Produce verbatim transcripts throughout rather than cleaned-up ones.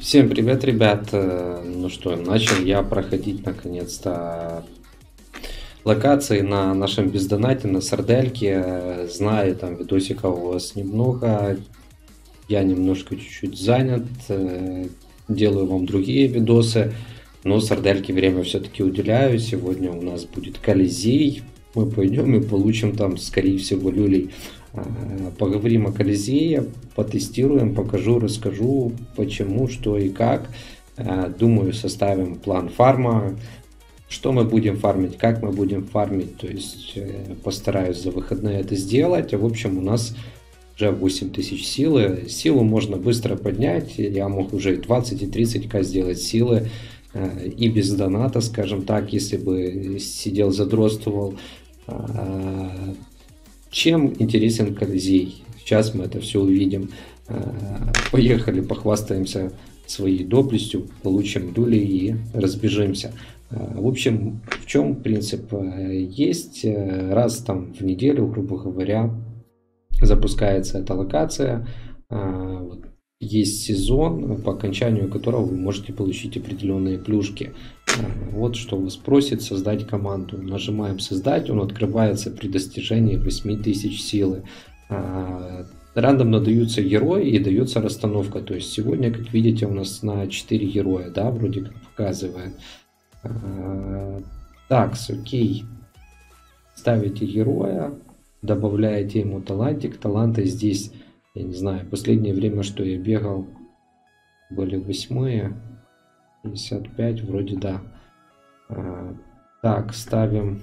Всем привет, ребят! Э, Ну что, начал я проходить наконец-то локации на нашем бездонате, на сардельке. Э, Знаю, там видосиков у вас немного, я немножко чуть-чуть занят, э, делаю вам другие видосы, но сардельке время все-таки уделяю. Сегодня у нас будет Колизей, мы пойдем и получим там, скорее всего, люлей. Э, Поговорим о Колизее, потестируем, покажу, расскажу, почему, что и как. Э, Думаю, составим план фарма, что мы будем фармить, как мы будем фармить. То есть э, постараюсь за выходные это сделать. В общем, у нас уже восемь тысяч силы. Силу можно быстро поднять. Я мог уже и двадцать, и тридцать ка сделать силы. э, И без доната, скажем так, если бы сидел, задротствовал. Э, Чем интересен Колизей? Сейчас мы это все увидим. Э, Поехали, похвастаемся своей доблестью, получим дули и разбежимся. Э, В общем, в чем принцип? Э, Есть э, раз там в неделю, грубо говоря, запускается эта локация. Э, вот Есть сезон, по окончанию которого вы можете получить определенные плюшки. Э, Вот что вас просит создать команду. Нажимаем создать, он открывается при достижении восемь тысяч силы. Э, Рандомно даются герои и дается расстановка. То есть сегодня, как видите, у нас на четыре героя, да, вроде как показывает. Э, Так, окей. Ставите героя, добавляете ему талантик. Таланты здесь, я не знаю, последнее время, что я бегал, были восьмые, пятьдесят пять, вроде да. А, Так, ставим.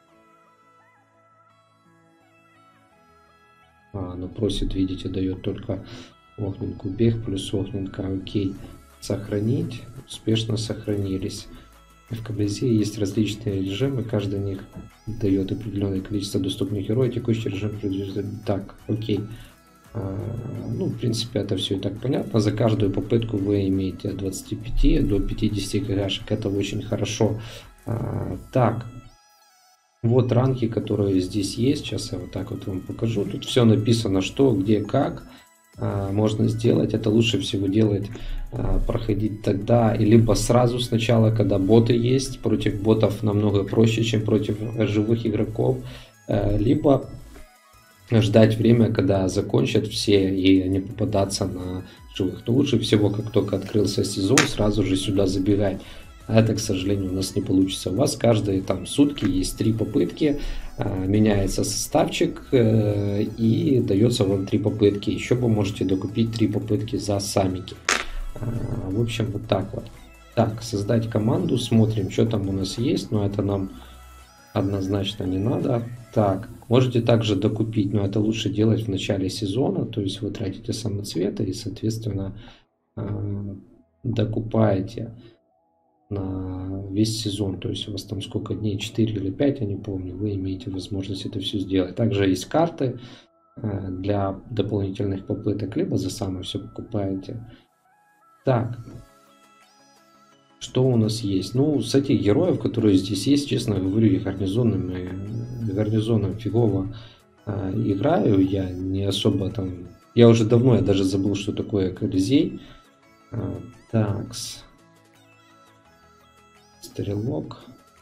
А, ну просит, видите, дает только огненку. Бег плюс огненка, окей. Сохранить. Успешно сохранились. В Колизее есть различные режимы, каждый из них дает определенное количество доступных героев. Текущий режим предупреждает. Так, окей. А, Ну, в принципе, это все и так понятно. За каждую попытку вы имеете от двадцати пяти до пятидесяти каляшек. Это очень хорошо. А, Так, вот ранги, которые здесь есть. Сейчас я вот так вот вам покажу. Тут все написано, что, где, как а, можно сделать. Это лучше всего делать, а, проходить тогда, и либо сразу сначала, когда боты есть. Против ботов намного проще, чем против живых игроков. Э, Либо ждать время, когда закончат все, и не попадаться на живых. Но лучше всего, как только открылся сезон, сразу же сюда забегать. А это, к сожалению, у нас не получится. У вас каждые там сутки есть три попытки, э, меняется составчик, э, и дается вам три попытки. Еще вы можете докупить три попытки за самики. Э, В общем, вот так вот. Так, создать команду, смотрим, что там у нас есть, но это нам однозначно не надо. Так, можете также докупить, но это лучше делать в начале сезона, то есть вы тратите самоцветы и, соответственно, э, докупаете на весь сезон. То есть у вас там сколько дней, четыре или пять, я не помню, вы имеете возможность это все сделать. Также есть карты э, для дополнительных попыток, либо за самое все покупаете. Так, что у нас есть? Ну, с этих героев, которые здесь есть, честно говорю, и гарнизонным, и гарнизоном фигово э, играю. Я не особо там... Я уже давно, я даже забыл, что такое Колизей. Э, такс. Стрелок.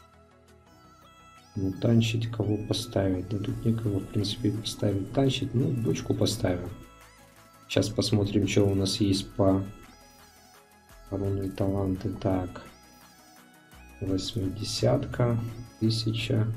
Ну, танчить кого поставить? Да тут некого, в принципе, поставить. Танчить, ну, бочку поставим. Сейчас посмотрим, что у нас есть по... Коронные таланты. Так. Восьмидесятка. Тысяча.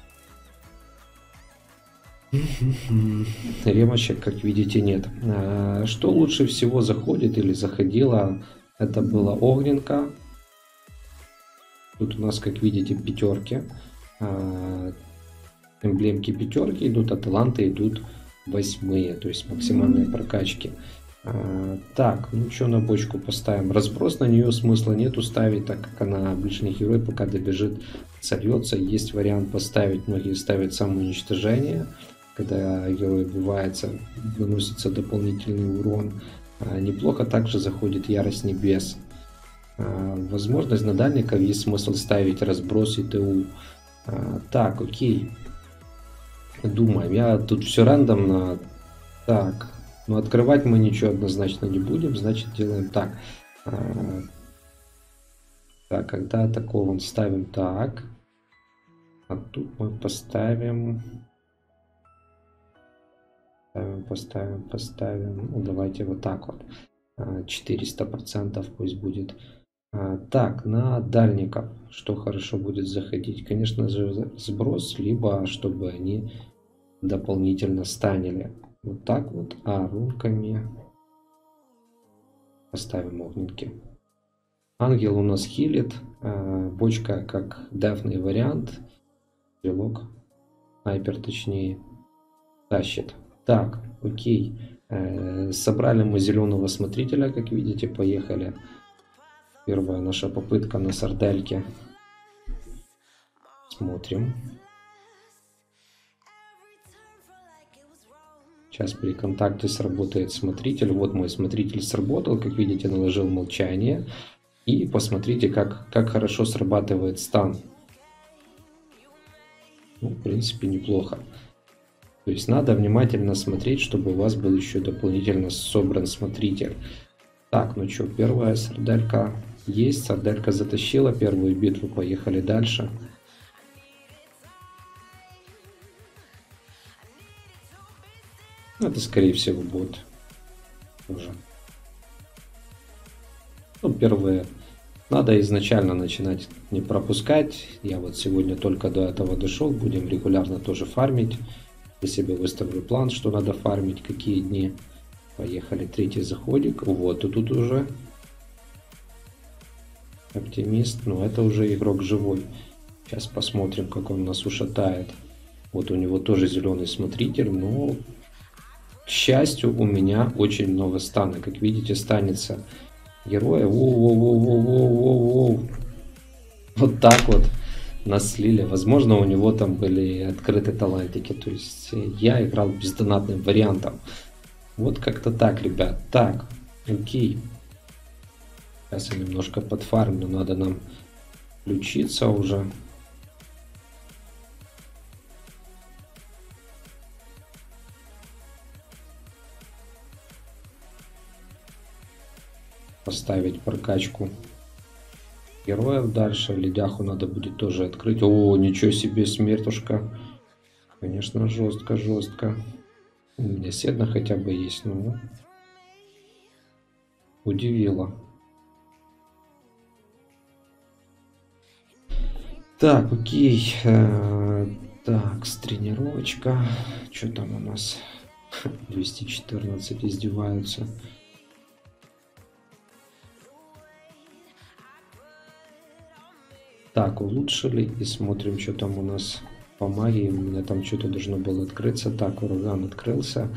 Ремочек, как видите, нет. А, Что лучше всего заходит или заходило? Это была огненка. Тут у нас, как видите, пятерки. А, Эмблемки пятерки идут, а таланты идут восьмые. То есть максимальные прокачки. А, Так, ну что на бочку поставим? Разброс на нее смысла нету ставить, так как она ближний герой, пока добежит, сольется. Есть вариант поставить, многие ставят самоуничтожение, когда герой убивается, наносится дополнительный урон. А, Неплохо также заходит ярость небес. А, Возможность на дальников есть смысл ставить разброс и ТУ. А, Так, окей. Думаем, я тут все рандомно. Так. Но открывать мы ничего однозначно не будем, значит делаем так. Так, когда атакован, ставим так. А тут мы поставим... Поставим, поставим, поставим. Ну, давайте вот так вот. четыреста процентов пусть будет. Так, на дальников. Что хорошо будет заходить? Конечно же, сброс, либо чтобы они дополнительно станили. Вот так вот. А рунками поставим огненки. Ангел у нас хилит. Бочка как дефный вариант. Стрелок. Снайпер точнее. Тащит. Так, окей. Собрали мы зеленого смотрителя, как видите, поехали. Первая наша попытка на сардельке. Смотрим. Сейчас при контакте сработает смотритель. Вот мой смотритель сработал, как видите, наложил молчание. И посмотрите, как, как хорошо срабатывает стан. Ну, в принципе, неплохо. То есть надо внимательно смотреть, чтобы у вас был еще дополнительно собран смотритель. Так, ну что, первая сарделька есть. Сарделька затащила первую битву. Поехали дальше. Это, скорее всего, бот. Уже. Ну, первые. Надо изначально начинать не пропускать. Я вот сегодня только до этого дошел. Будем регулярно тоже фармить. Я себе выставлю план, что надо фармить, какие дни. Поехали, третий заходик. Вот и тут уже оптимист. Но это уже игрок живой. Сейчас посмотрим, как он нас ушатает. Вот у него тоже зеленый смотритель. Но, к счастью, у меня очень много стана. Как видите, станется героя. Воу-воу-воу-воу-воу-воу. Вот так вот нас слили. Возможно, у него там были открыты талантики. То есть я играл бездонатным вариантом. Вот как-то так, ребят. Так, окей. Сейчас я немножко подфармлю. Надо нам включиться уже. Поставить прокачку героев дальше. Ледяху надо будет тоже открыть. О, ничего себе, смертушка. Конечно, жестко, жестко. У меня седна хотя бы есть, ну. Удивило. Так, окей. Так, с тренировочка. Что там у нас? двести четырнадцать издеваются. Так, улучшили и смотрим, что там у нас по магии. У меня там что-то должно было открыться. Так, ураган открылся.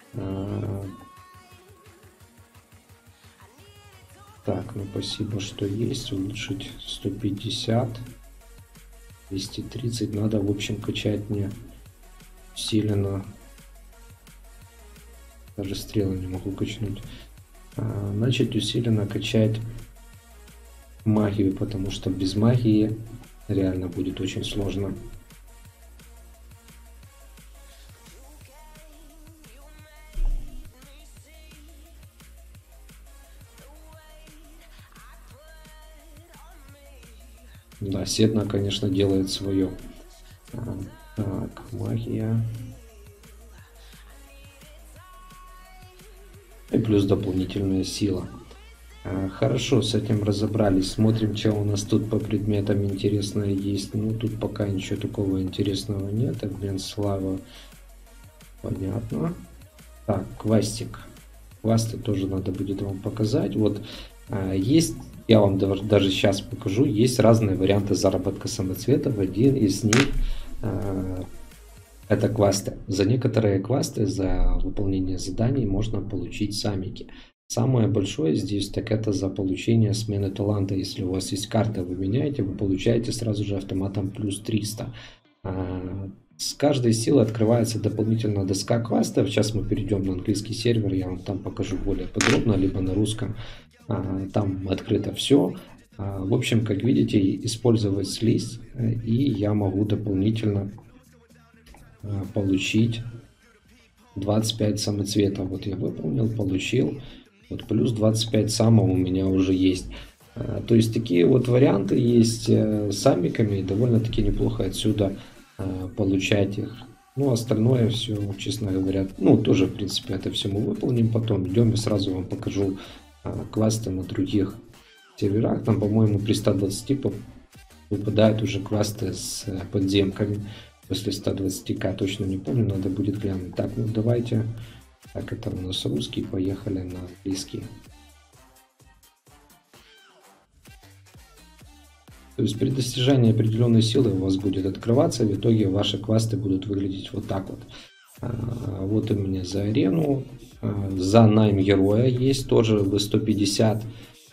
Так, ну спасибо, что есть. Улучшить сто пятьдесят. двести тридцать. Надо, в общем, качать мне усиленно. Даже стрелы не могу качнуть. Начать усиленно качать магию, потому что без магии реально будет очень сложно. Да, Седна, конечно, делает свое. Так, магия. И плюс дополнительная сила. Хорошо, с этим разобрались. Смотрим, что у нас тут по предметам интересное есть. Ну, тут пока ничего такого интересного нет. Обмен слава. Понятно. Так, квестик. Квесты тоже надо будет вам показать. Вот есть, я вам даже сейчас покажу, есть разные варианты заработка самоцветов. Один из них это квесты. За некоторые квесты, за выполнение заданий можно получить самики. Самое большое здесь, так это за получение смены таланта. Если у вас есть карта, вы меняете, вы получаете сразу же автоматом плюс триста. С каждой силы открывается дополнительная доска квестов. Сейчас мы перейдем на английский сервер, я вам там покажу более подробно, либо на русском. Там открыто все. В общем, как видите, использовать слизь, и я могу дополнительно получить двадцать пять самоцветов. Вот я выполнил, получил. Вот плюс двадцать пять самого у меня уже есть. То есть такие вот варианты есть с амиками, и довольно-таки неплохо отсюда получать их. Ну, остальное все, честно говоря, ну, тоже, в принципе, это все мы выполним потом. Идем и сразу вам покажу квесты на других серверах. Там, по-моему, при ста двадцати выпадают уже квесты с подземками. После ста двадцати ка, точно не помню, надо будет глянуть. Так, ну давайте. Так, это у нас русский, поехали на английский. То есть при достижении определенной силы у вас будет открываться, в итоге ваши квесты будут выглядеть вот так вот. Вот у меня за арену, за найм героя есть тоже, вы сто пятьдесят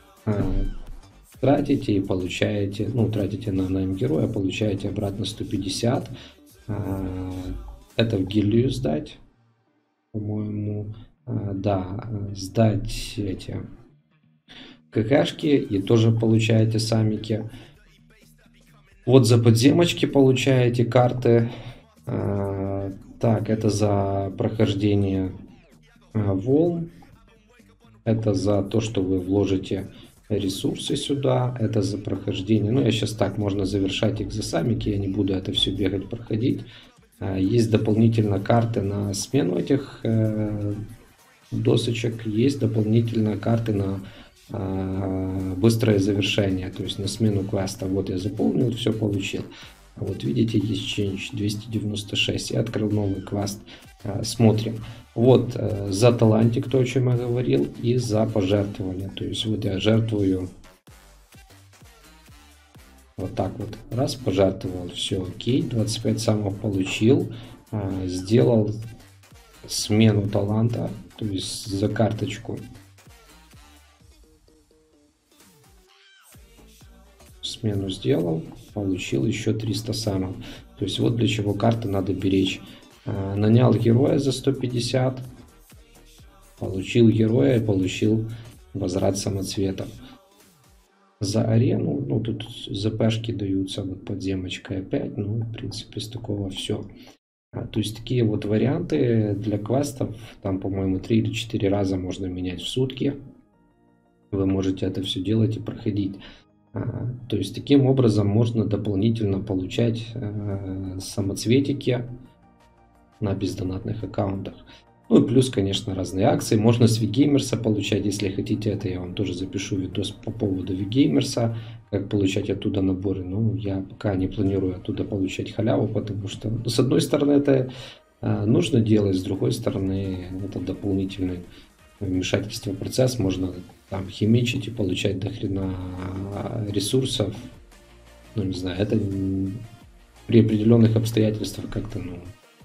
тратите и получаете, ну тратите на найм героя, получаете обратно сто пятьдесят. Это в гильдию сдать, по-моему, да, сдать эти ККшки и тоже получаете самики. Вот за подземочки получаете карты. Так, это за прохождение волн. Это за то, что вы вложите ресурсы сюда. Это за прохождение. Ну, я сейчас так, можно завершать их за самики. Я не буду это все бегать, проходить. Есть дополнительно карты на смену этих досочек. Есть дополнительно карты на быстрое завершение, то есть на смену квеста. Вот я заполнил, все получил. Вот видите, есть change двести девяносто шесть. Я открыл новый квест. Смотрим. Вот за талантик, то, о чем я говорил, и за пожертвование. То есть вот я жертвую вот так вот. Раз, пожертвовал, все окей. двадцать пять самых получил. Сделал смену таланта, то есть за карточку. Смену сделал, получил еще триста самых. То есть вот для чего карты надо беречь. А, нанял героя за сто пятьдесят, получил героя и получил возврат самоцветов. За арену, ну тут ЗПшки даются, вот подземочка опять, ну в принципе с такого все. А, то есть такие вот варианты для квестов, там по-моему три или четыре раза можно менять в сутки. Вы можете это все делать и проходить. То есть таким образом можно дополнительно получать э, самоцветики на бездонатных аккаунтах. Ну и плюс, конечно, разные акции. Можно с Вигеймерса получать, если хотите. Это я вам тоже запишу видос по поводу Вигеймерса, как получать оттуда наборы. Но я пока не планирую оттуда получать халяву, потому что, ну, с одной стороны, это э, нужно делать, с другой стороны, это дополнительное вмешательство в процесс. Можно там химичить и получать до хрена ресурсов. Ну, не знаю, это при определенных обстоятельствах как-то, ну,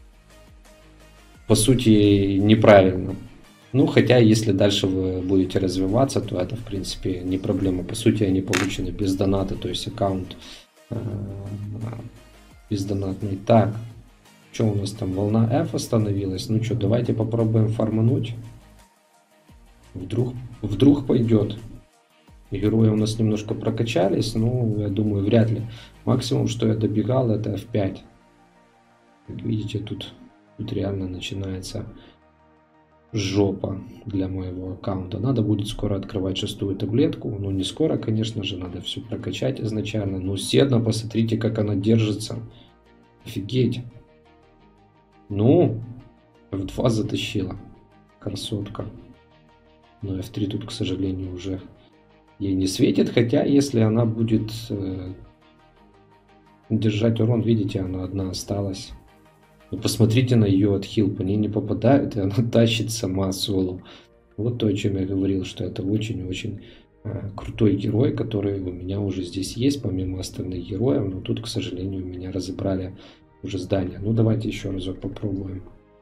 по сути, неправильно. Ну, хотя, если дальше вы будете развиваться, то это, в принципе, не проблема. По сути, они получены без доната, то есть аккаунт э, бездонатный. Так, что у нас там? Волна F остановилась. Ну что, давайте попробуем фармануть. Вдруг, вдруг пойдет. Герои у нас немножко прокачались, но я думаю, вряд ли. Максимум, что я добегал, это эф пять. Как видите, тут, тут реально начинается жопа для моего аккаунта. Надо будет скоро открывать шестую таблетку. Ну, не скоро, конечно же, надо все прокачать изначально. Но Седна, посмотрите, как она держится. Офигеть. Ну, эф два затащила. Красотка. Но эф три тут, к сожалению, уже ей не светит. Хотя, если она будет э, держать урон, видите, она одна осталась. Но посмотрите на ее отхил. По ней не попадает, и она тащит сама соло. Вот то, о чем я говорил, что это очень-очень э, крутой герой, который у меня уже здесь есть, помимо остальных героев. Но тут, к сожалению, меня разобрали уже здание. Ну, давайте еще разок попробуем.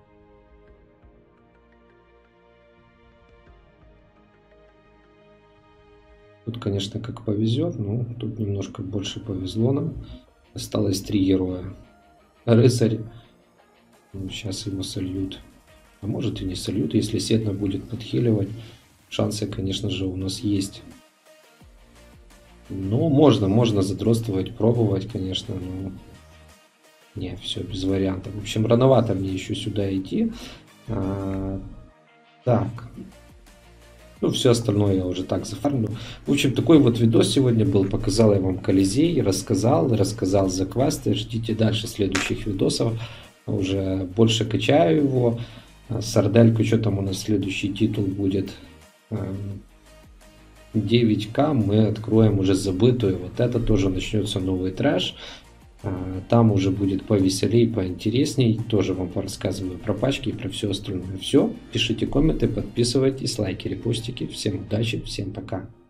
Тут, конечно, как повезет, но тут немножко больше повезло нам. Осталось три героя. Рыцарь. Ну, сейчас его сольют. А может и не сольют, если Седна будет подхиливать. Шансы, конечно же, у нас есть. Но можно, можно задротствовать, пробовать, конечно. Но... Не, все, без вариантов. В общем, рановато мне еще сюда идти. А... Так. Ну, все остальное я уже так зафармлю. В общем, такой вот видос сегодня был. Показал я вам Колизей, рассказал, рассказал за квесты. Ждите дальше следующих видосов. Уже больше качаю его. Сардельку, что там у нас следующий титул будет? девять ка мы откроем уже забытую. Вот это тоже начнется новый трэш. Там уже будет повеселей, поинтересней. Тоже вам порассказываю про пачки и про все остальное. Все. Пишите комменты, подписывайтесь, лайки, репостики. Всем удачи, всем пока.